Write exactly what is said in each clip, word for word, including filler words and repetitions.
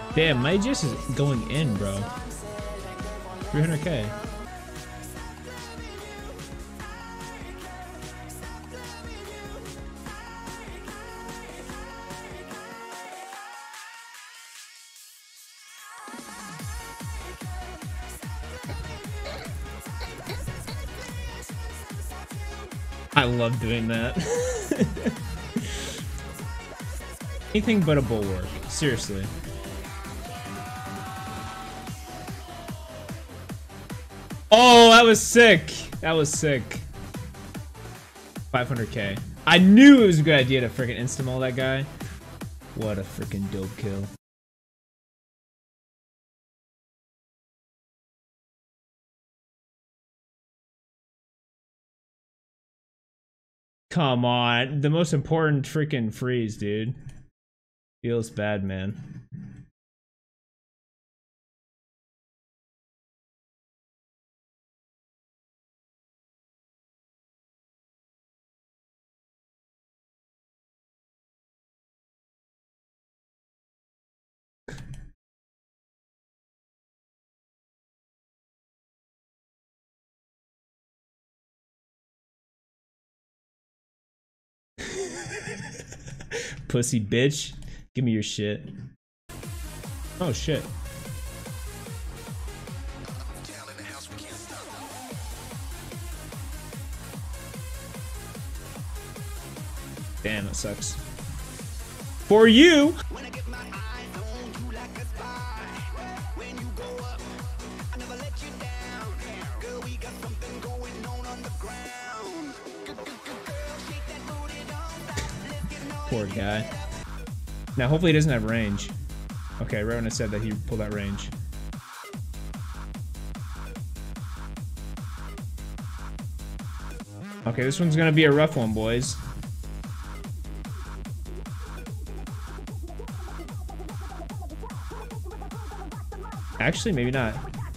Damn, my A G S is going in, bro. three hundred K. I love doing that. Anything but a bulwark. Seriously. Oh, that was sick. That was sick. five hundred K. I knew it was a good idea to freaking insta-maul that guy. What a freaking dope kill. Come on. The most important freaking freeze, dude. Feels bad, man. Pussy bitch. Give me your shit. Oh shit. Damn, that sucks. For you! Poor guy. Now, hopefully he doesn't have range. Okay, right when I said that, he pulled out range. Okay, this one's gonna be a rough one, boys. Actually, maybe not.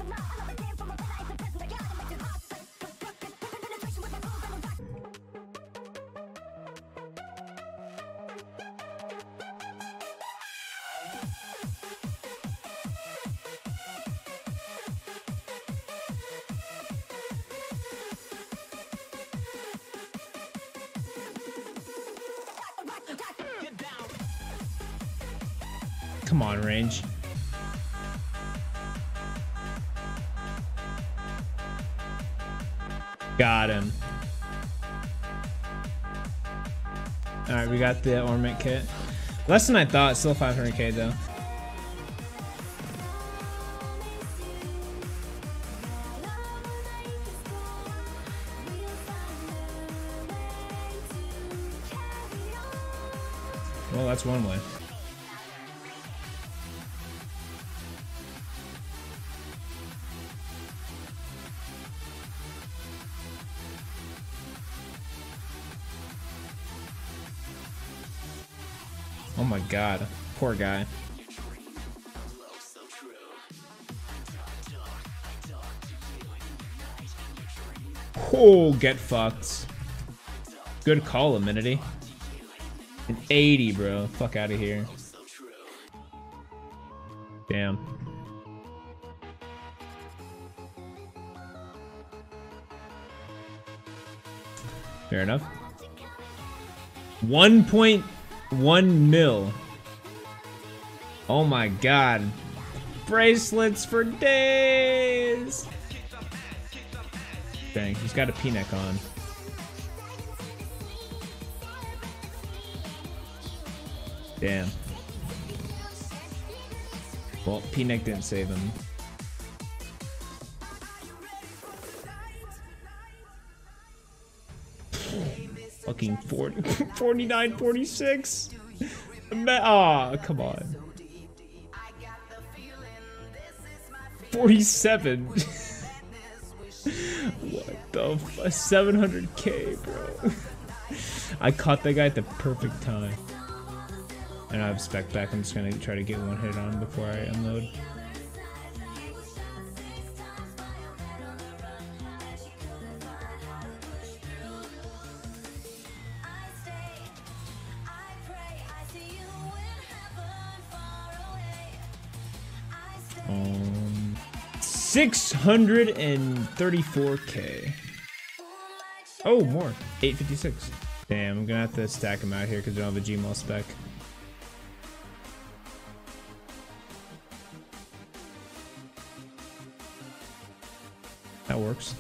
Come on, range. Got him. Alright, we got the ornament kit. Less than I thought, still five hundred K though. Well, that's one way. Oh my god, poor guy. Oh, get fucked. Good call, Amenity. An eighty, bro. Fuck out of here. Damn. Fair enough. one point one mil. Oh my god. Bracelets for days. Dang, he's got a P-neck on. Damn. Well, P-neck didn't save him. Fucking forty, forty-nine, forty-six. Aw, oh, come on. forty-seven. What the f- seven hundred K, bro. I caught that guy at the perfect time. And I have spec back. I'm just gonna try to get one hit on before I unload. six hundred thirty-four K. Oh, more. eight fifty-six. Damn, I'm gonna have to stack them out here because I don't have a Gmail spec. That works.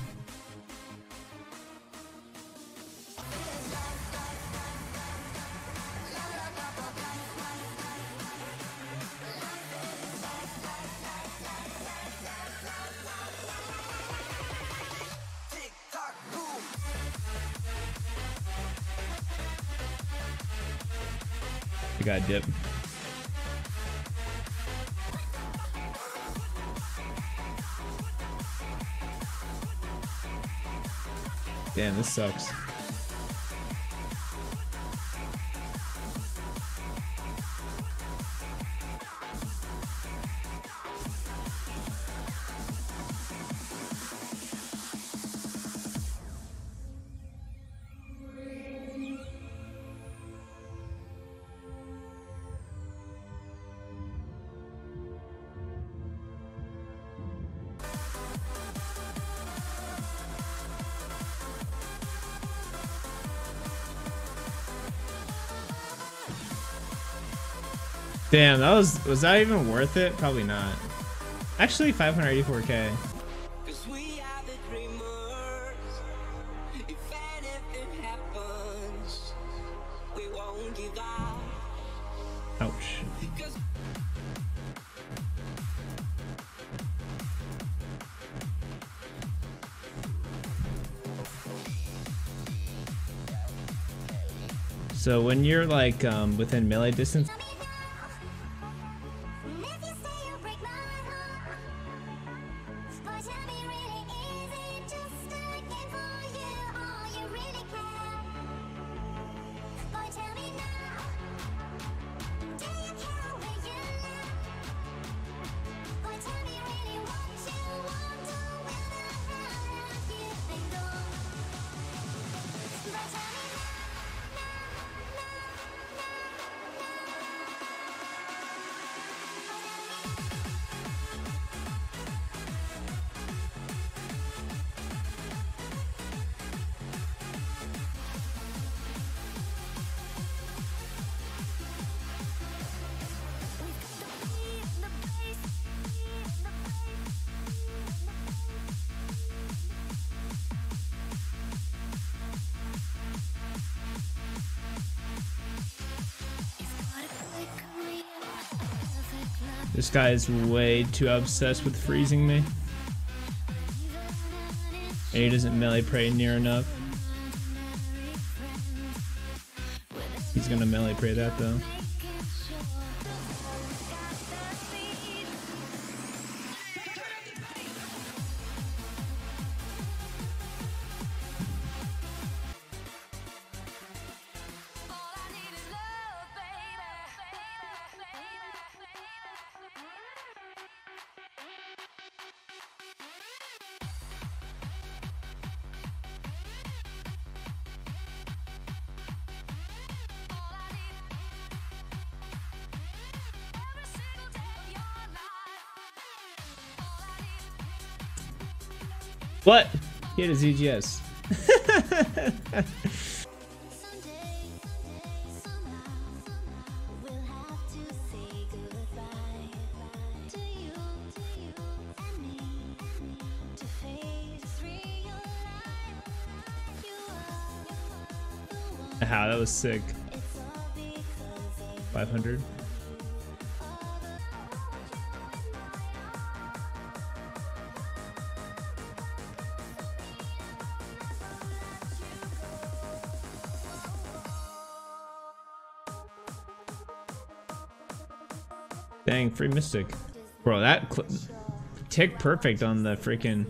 I got dip. Damn, this sucks. Damn, that was was that even worth it? Probably not. Actually, five hundred eighty-four K. Ouch. So when you're like um, within melee distance. This guy is way too obsessed with freezing me. And he doesn't melee pray near enough. He's gonna melee pray that though. What? He had a Z G S. How that was sick. five hundred. Dang, free Mystic. Bro, that tick perfect on the freaking.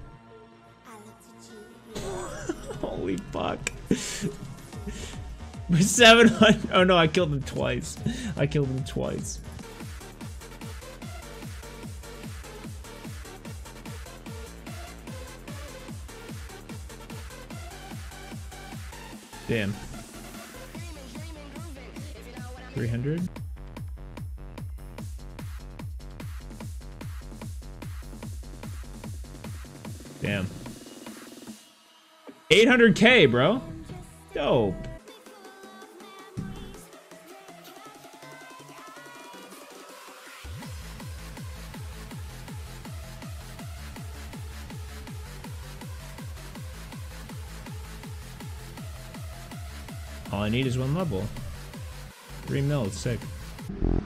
Holy fuck. seven hundred. Oh no, I killed him twice. I killed him twice. Damn. three hundred. eight hundred K, bro. Dope. All I need is one level. Three mil, it's sick.